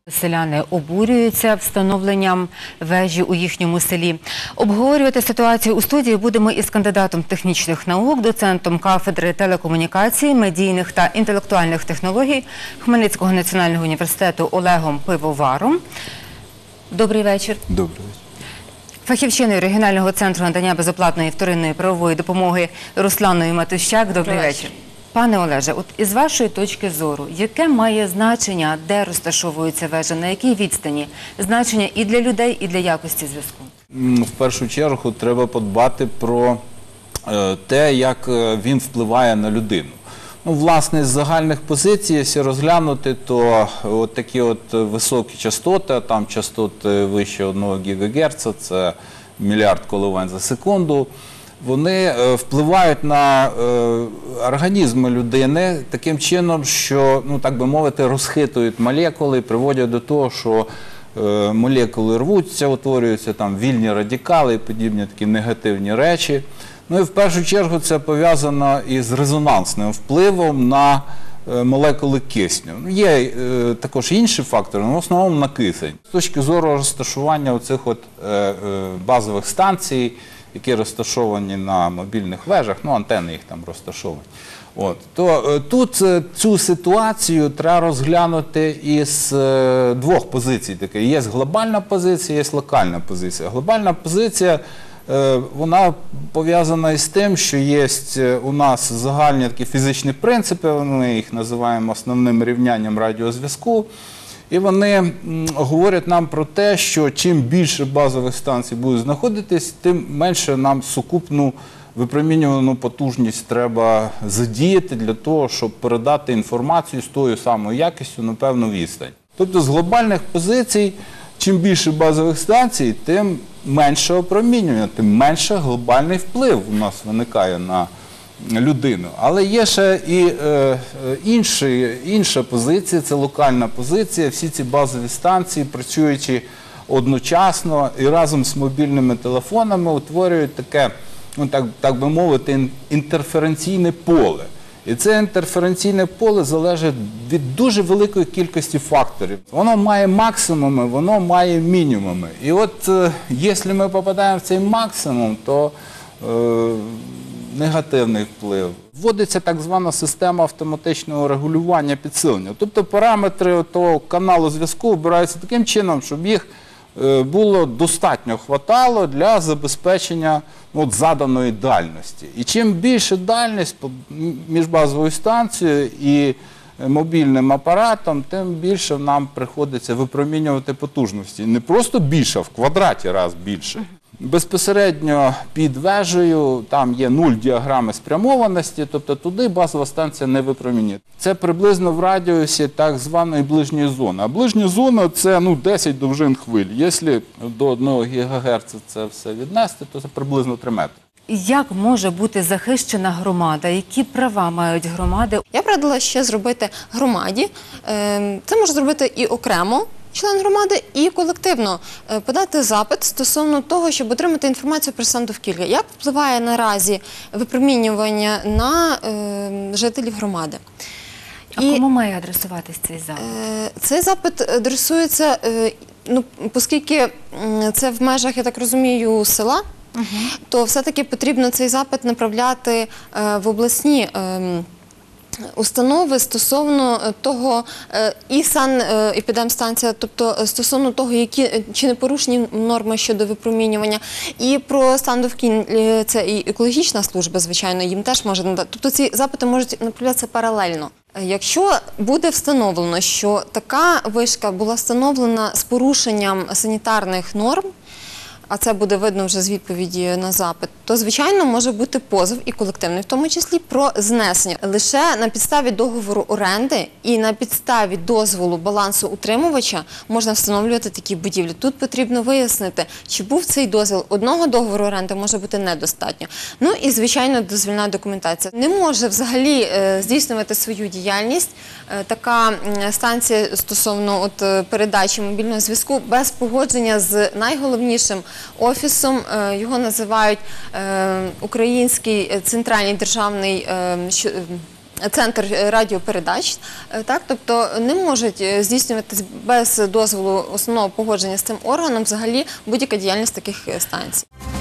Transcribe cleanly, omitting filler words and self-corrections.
Селяни обурюються встановленням вежі у їхньому селі. Обговорювати ситуацію у студії будемо із кандидатом технічних наук, доцентом кафедри телекомунікацій, медійних та інтелектуальних технологій Хмельницького національного університету Олегом Пивоваром. Добрий вечір. Добрий вечір. Фахівчиною регіонального центру надання безоплатної вторинної правової допомоги Русланою Матущак. Добрий вечір. Пане Олеже, от із вашої точки зору, яке має значення, де розташовується вежа, на якій відстані? Значення і для людей, і для якості зв'язку? В першу чергу треба подбати про те, як він впливає на людину. Власне, з загальних позицій, якщо розглянути, то от такі високі частоти, там частоти вище 1 ГГц, це мільярд коливань за секунду, вони впливають на організм людини таким чином, що, так би мовити, розхитують молекули, приводять до того, що молекули рвуться, утворюються там вільні радикали і подібні такі негативні речі. І в першу чергу це пов'язано із резонансним впливом на молекули кисню. Є також інші фактори, але в основному на кисень. З точки зору розташування оцих базових станцій, які розташовані на мобільних вежах, антени їх там розташовані. То тут цю ситуацію треба розглянути із двох позицій. Є глобальна позиція, є локальна позиція. Глобальна позиція, вона пов'язана із тим, що є у нас загальні такі фізичні принципи, ми їх називаємо основним рівнянням радіозв'язку. І вони говорять нам про те, що чим більше базових станцій буде знаходитись, тим менше нам сукупну випромінювану потужність треба задіяти для того, щоб передати інформацію з тою самою якістю на певну відстань. Тобто з глобальних позицій, чим більше базових станцій, тим менше опромінювання, тим менше глобальний вплив у нас виникає на людину. Але є ще і інша позиція, це локальна позиція. Всі ці базові станції, працюючи одночасно і разом з мобільними телефонами, утворюють таке, так би мовити, інтерференційне поле. І це інтерференційне поле залежить від дуже великої кількості факторів. Воно має максимуми, воно має мінімуми. І от, якщо ми попадаємо в цей максимум, то негативний вплив. Вводиться так звана система автоматичного регулювання підсилення. Тобто параметри того каналу зв'язку обираються таким чином, щоб їх було достатньо хватало для забезпечення заданої дальності. І чим більше дальність між базовою станцією і мобільним апаратом, тим більше нам приходиться випромінювати потужності. Не просто більше, а в квадраті раз більше. Безпосередньо під вежею там є 0 діаграми спрямованості, тобто туди базова станція не випромінює. Це приблизно в радіусі так званої ближньої зони. А ближня зона – це 10 довжин хвиль. Якщо до 1 ГГц це все віднести, то це приблизно 3 метри. Як може бути захищена громада? Які права мають громади? Я б радила ще зробити громаді. Це може зробити і окремо член громади, і колективно подати запит стосовно того, щоб отримати інформацію про стан довкілля. Як впливає наразі випромінювання на жителів громади? А кому має адресуватись цей запит? Цей запит адресується, оскільки це в межах, я так розумію, села, то все-таки потрібно цей запит направляти в обласні установи стосовно того, і санепідемстанція, тобто стосовно того, чи не порушені норми щодо випромінювання, і про стан довкілля, це і екологічна служба, звичайно, їм теж може надати. Тобто ці запити можуть направлятися паралельно. Якщо буде встановлено, що така вишка була встановлена з порушенням санітарних норм, а це буде видно вже з відповіді на запит, то, звичайно, може бути позов і колективний, в тому числі про знесення. Лише на підставі договору оренди і на підставі дозволу балансоутримувача можна встановлювати такі будівлі. Тут потрібно вияснити, чи був цей дозвіл. Одного договору оренди може бути недостатньо. І, звичайно, дозвільна документація. Не може взагалі здійснювати свою діяльність така станція стосовно передачі мобільного зв'язку без погодження з найголовнішим офісом. Його називають Український центральний державний центр радіопередач, так, тобто не можуть здійснюватись без дозволу основного погодження з цим органом взагалі будь-яка діяльність таких станцій.